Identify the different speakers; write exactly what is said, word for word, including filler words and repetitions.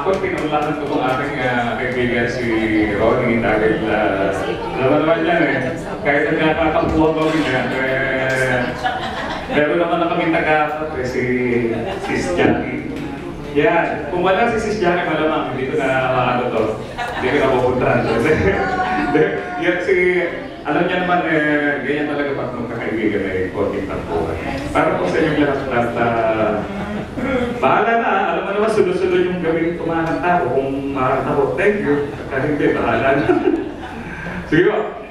Speaker 1: Ako, pinulakan ko itong aking uh, kaibigan si Ronnie dahil uh, naman naman yan eh. Kahit nagkakatampuhan kami niya, eh, meron naman na kami taga eh, si Sis Jackie. Yan, kung wala si Sis Jackie, malamang hindi ko na maano to. Hindi ko na pupuntahan. Yan si, alam niya naman eh, ganyan talaga pag magkakaibigan ay konting tampuhan. Para po sa inyong lahat lahat uh, bahala na, alam mo naman, sunod-sunod yung gawin kumakanta ko. Kung makakanta ko, thank you. Kahit hindi, bahala na. Sige po.